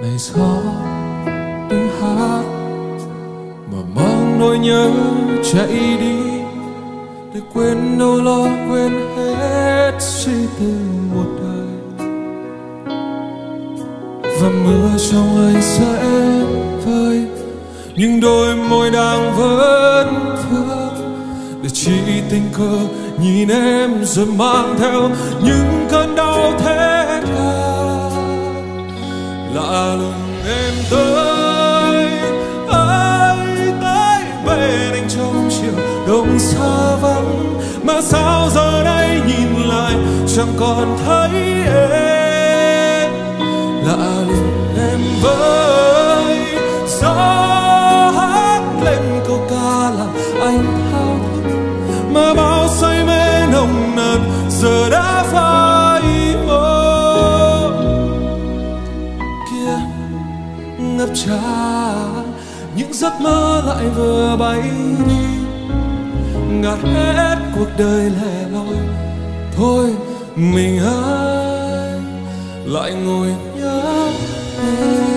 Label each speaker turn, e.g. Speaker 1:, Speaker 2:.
Speaker 1: này gió tiếng hát mà mang nỗi nhớ chạy đi, để quên đâu lo quên hết suy tư một đời. Và mưa trong anh sẽ vơi, nhưng đôi môi đang vấn vương, để chỉ tình cờ nhìn em rồi mang theo những cơn đau thét gào. Lạ lùng em tới bên anh trong chiều đông xa vắng, mà sao giờ đây nhìn lại chẳng còn thấy em. Lạ lùng em với gió hát lên câu ca làm anh thao thức, mà bao say mê nồng nàn giờ đã phai màu. Kia ngập tràn những giấc mơ lại vừa bay đi, ngạt hết cuộc đời lẻ loi. Thôi mình ai lại ngồi nhớ em.